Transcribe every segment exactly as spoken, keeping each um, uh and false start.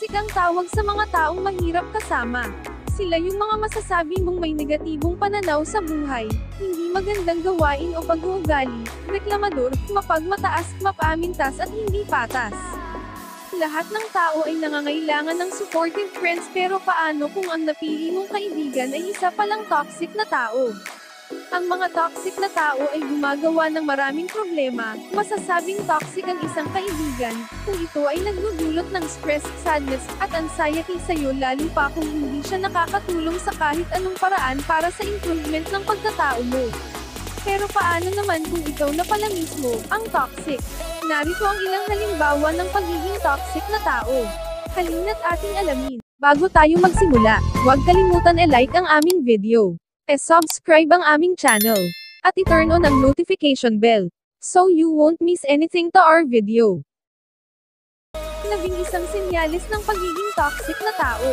Toxic ang tawag sa mga taong mahirap kasama. Sila yung mga masasabi mong may negatibong pananaw sa buhay, hindi magandang gawain o pag-uugali, reklamador, mapagmataas, mapamintas at hindi patas. Lahat ng tao ay nangangailangan ng supportive friends, pero paano kung ang napili mong kaibigan ay isa palang toxic na tao? Ang mga toxic na tao ay gumagawa ng maraming problema. Masasabing toxic ang isang kaibigan kung ito ay nagdudulot ng stress, sadness, at anxiety sa iyo, lalo pa kung hindi siya nakakatulong sa kahit anong paraan para sa improvement ng pagkatao mo. Pero paano naman kung ikaw na pala mismo ang toxic? Narito ang ilang halimbawa ng pagiging toxic na tao. Halina't ating alamin. Bago tayo magsimula, huwag kalimutan i-like ang aming video. E-subscribe ang aming channel. At i-turn on ang notification bell. So you won't miss anything to our video. Labing isang senyales ng pagiging toxic na tao.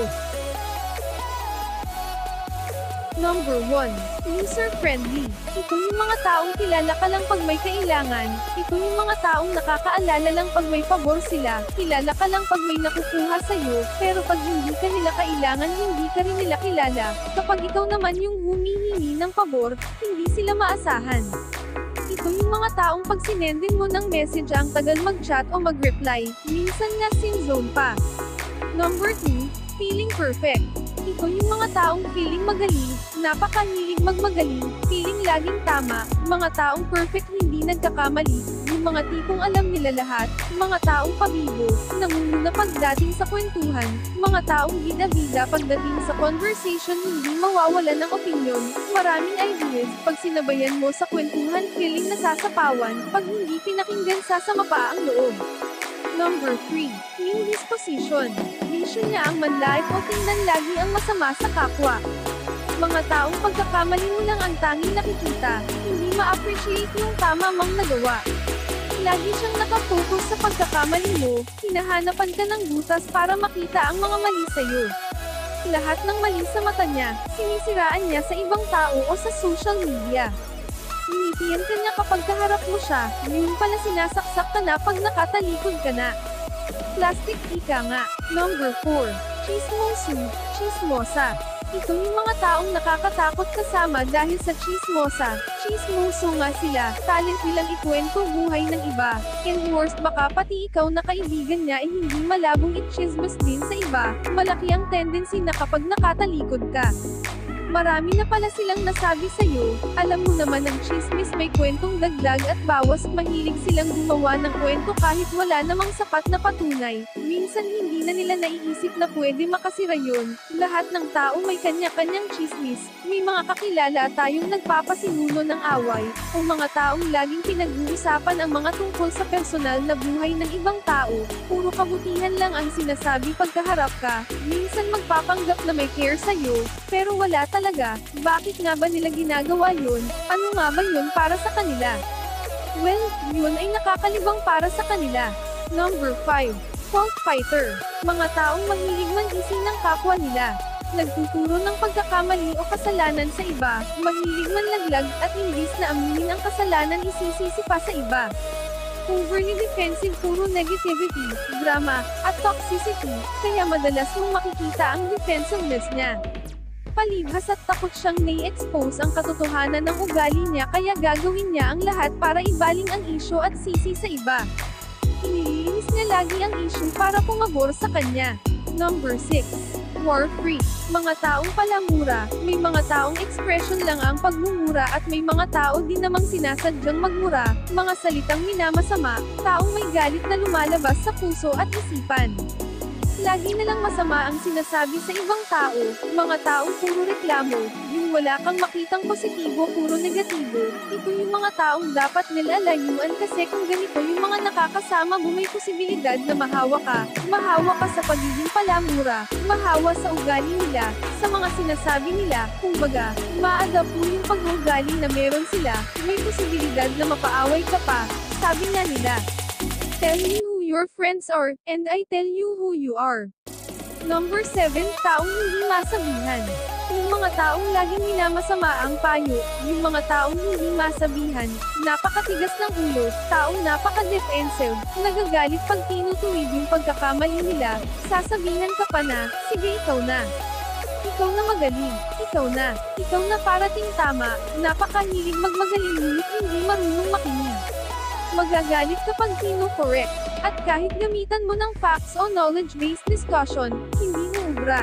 Number one. User-friendly. Ito yung mga taong kilala ka lang pag may kailangan. Ito yung mga taong nakakaalala lang pag may pabor sila. Kilala ka lang pag may nakukuha sa'yo, pero pag hindi ka nila kailangan, hindi ka rin nila kilala. Kapag ikaw naman yung humihingi ng pabor, hindi sila maasahan. Ito yung mga taong pag sinendin mo ng message ang tagal mag-chat o mag-reply, minsan nga sin-zone pa. Number two. Feeling perfect. Ito yung mga taong feeling magaling, napakahilig magmagaling, feeling laging tama, mga taong perfect hindi nagkakamali, yung mga tipong alam nila lahat, mga taong pabibo, nangunguna pagdating sa kwentuhan, mga taong bida-bida pagdating sa conversation, hindi mawawalan ng opinyon, maraming ideas, pag sinabayan mo sa kwentuhan feeling nasasapawan, pag hindi pinakinggan sasama pa ang loob. Number three. Mean disposition. Bisyo niya ang manlait o tingnan lagi ang masama sa kapwa. Mga taong pagkakamali mo lang ang tanging nakikita, hindi ma-appreciate yung tama mong nagawa. Lagi siyang nakafocus sa pagkakamali mo, hinahanapan ka ng butas para makita ang mga mali sa'yo. Lahat ng mali sa mata niya, sinisiraan niya sa ibang tao o sa social media. Initian ka niya kapag kaharap mo siya, yun pala sinasaksak ka na pag nakatalikod ka na. Plastic ika nga. Number four. Chismosu, chismosa. Ito yung mga taong nakakatakot kasama dahil sa chismosa. Chismoso nga sila, talent nilang ikwento buhay ng iba. And worst, baka pati ikaw na kaibigan niya ay hindi malabong i-chismis din sa iba. Malaki ang tendency na kapag nakatalikod ka, marami na pala silang nasabi sa'yo. Alam mo naman ang chismis may kwentong dagdag at bawas, mahilig silang gumawa ng kwento kahit wala namang sapat na patunay. Minsan hindi na nila naiisip na pwede makasira yun. Lahat ng tao may kanya-kanyang chismis. May mga kakilala tayong nagpapasimuno ng away, o mga taong laging pinag-uusapan ang mga tungkol sa personal na buhay ng ibang tao. Puro kabutihan lang ang sinasabi pagkaharap ka. Minsan magpapanggap na may care sa'yo, pero wala talaga. Bakit nga ba nila ginagawa yun? Ano nga ba yun para sa kanila? Well, yun ay nakakalibang para sa kanila. Number five. Fault fighter. Mga taong mahilig man-ising ng kapwa nila. Nagtuturo ng pagkakamali o kasalanan sa iba, mahilig manlaglag at imbis na aminin ang kasalanan isisisi pa sa iba. Overly defensive, puro negativity, drama, at toxicity, kaya madalas mong makikita ang defensiveness niya. Palibhas at takot siyang nai-expose ang katotohanan ng ugali niya, kaya gagawin niya ang lahat para ibaling ang issue at sisi sa iba. Inilinis niya lagi ang issue para pumabor sa kanya. Number six. War freak. Mga taong palamura. May mga taong expression lang ang pagmumura at may mga tao din namang sinasadyang magmura, mga salitang minamasama, taong may galit na lumalabas sa puso at isipan. Lagi na lang masama ang sinasabi sa ibang tao, mga taong puro reklamo, yung wala kang makitang positibo, puro negatibo. Ito yung mga taong dapat nilalayuan kasi kung ganito yung mga nakakasama mo may posibilidad na mahawa ka, mahawa ka sa pagiging palamura, mahawa sa ugali nila, sa mga sinasabi nila, kumbaga, ma-adapt mo yung pag-uugali na meron sila, may posibilidad na mapaaway ka pa, sabi nga nila. Tell me who your friends are, and I tell you who you are. Number seven. Taong hindi masabihan. Kung yung mga taong laging minamasama ang payo, yung mga taong hindi masabihan, napakatigas ng ulo, taong napaka-defensive, nagagalit pag tinutuwid yung pagkakamali nila, sasabihan ka pa na, sige ikaw na. Ikaw na magaling, ikaw na, ikaw na parating tama, napakahilig magmagaling ngunit hindi marunong makinig. Magagalit kapag kino-correct, at kahit gamitan mo ng facts o knowledge-based discussion, hindi uubra.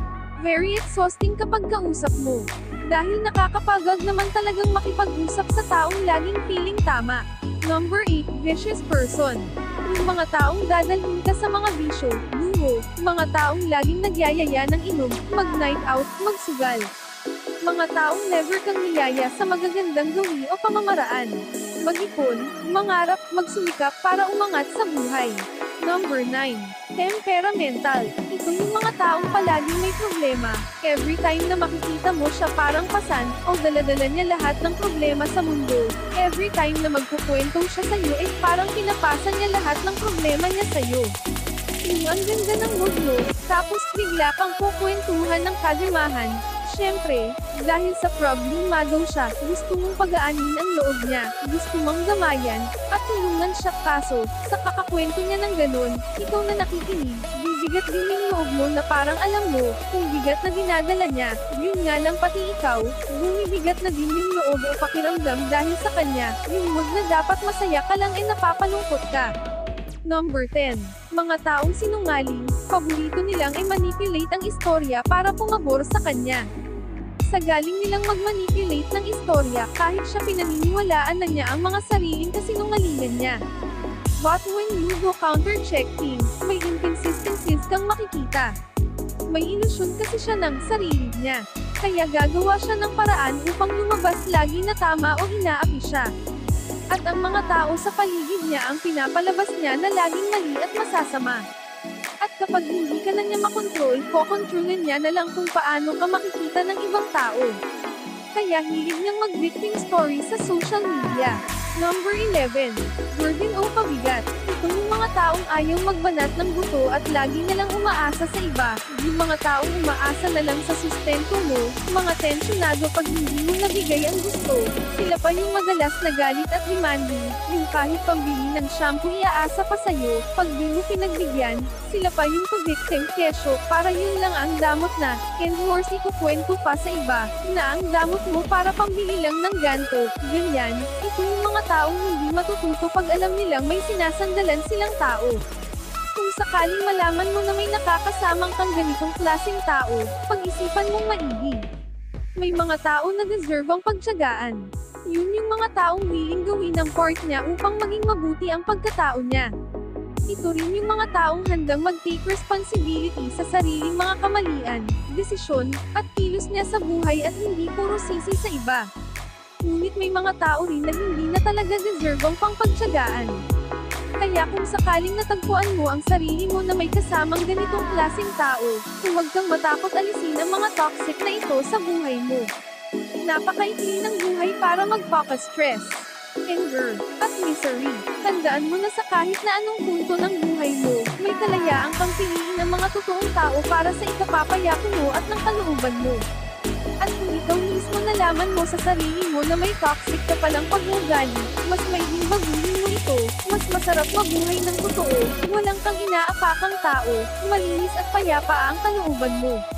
Very exhausting kapag kausap mo. Dahil nakakapagod naman talagang makipag-usap sa taong laging feeling tama. Number eight, vicious person. Yung mga taong dadalhin ka sa mga bisyo, luho, mga taong laging nagyayaya ng inom, mag-night out, magsugal. Mga taong never kang niyaya sa magagandang gawi o pamamaraan. Mag-ipon, mangarap, magsumikap para umangat sa buhay. Number nine. Temperamental. Ito yung mga taong palaging may problema. Every time na makikita mo siya parang pasan, o daladala niya lahat ng problema sa mundo. Every time na magkukwento siya sa'yo eh parang pinapasan niya lahat ng problema niya sa'yo. Yung ang ganda ng mood mo, tapos bigla kang kukwentuhan ng kalimahan. Siyempre, dahil sa problema daw siya, gusto mong pagaanin ang loob niya, gusto mong gamayan, at tulungan siya kaso, sa kakakwento niya ng ganun, ikaw na nakikinig, bibigat din yung loob mo na parang alam mo, kung bigat na dinadala niya, yun nga lang pati ikaw, bumibigat na din yung loob o pakiramdam dahil sa kanya, yung mood na dapat masaya ka lang ay napapalungkot ka. Number ten. Mga taong sinungaling, paborito nilang ay manipulate ang istorya para pumabor sa kanya. Sa galing nilang mag-manipulate ng istorya kahit siya pinaniniwalaan na niya ang mga sariling kasinungalingan niya. But when you go counter-check things, may inconsistencies kang makikita. May ilusyon kasi siya ng sarili niya. Kaya gagawa siya ng paraan upang lumabas lagi na tama o inaapi siya. At ang mga tao sa paligid niya ang pinapalabas niya na laging mali at masasama. At kapag hindi ka na niya makontrol, kokontrolin niya na lang kung paano ka makikita ng ibang tao. Kaya hilig niyang mag-victim story sa social media. Number eleven. Burden o pabigat. Ito yung mga taong ayaw magbanat ng buto at lagi na lang umaasa sa iba. Yung mga taong umaasa na lang sa sustento mo, mga tensyonado pag hindi mo nabigay ang gusto. Sila pa yung madalas na galit at demanding, yung kahit pambili ng shampoo iaasa pa sa'yo, pag di mo pinagbigyan, sila pa yung pa-victim kesyo, para yun lang ang damot na, and worse ikukwento pa sa iba, na ang damot mo para pambili lang ng ganto, ganyan, ito yung mga taong hindi matututo pag alam nilang may sinasandalan silang tao. Kung sakaling malaman mo na may nakakasamang kang ganitong klaseng tao, pag-isipan mong maigi. May mga tao na deserve ang pagtiyagaan. Yun yung mga taong willing gawin ang part niya upang maging mabuti ang pagkatao niya. Ito rin yung mga taong handang mag-take responsibility sa sariling mga kamalian, desisyon, at kilos niya sa buhay at hindi puro sisi sa iba. Ngunit may mga tao rin na hindi na talaga deserve ang pangpagtiyagaan. Kaya kung sakaling natagpuan mo ang sarili mo na may kasamang ganitong klaseng tao, huwag kang matakot alisin ang mga toxic na ito sa buhay mo. Napakaikli ng buhay para magpapa-stress, anger, at misery. Tandaan mo na sa kahit na anong punto ng buhay mo, may kalayaan kang piliin ang mga totoong tao para sa ikapapayapa mo at ng kalooban mo. At kung ikaw mismo nalaman mo sa sarili mo na may toxic ka palang pag-uugali, mas maiging baguhin mo ito, mas masarap mabuhay ng totoo, walang kang inaapakang tao, malinis at payapa ang kalooban mo.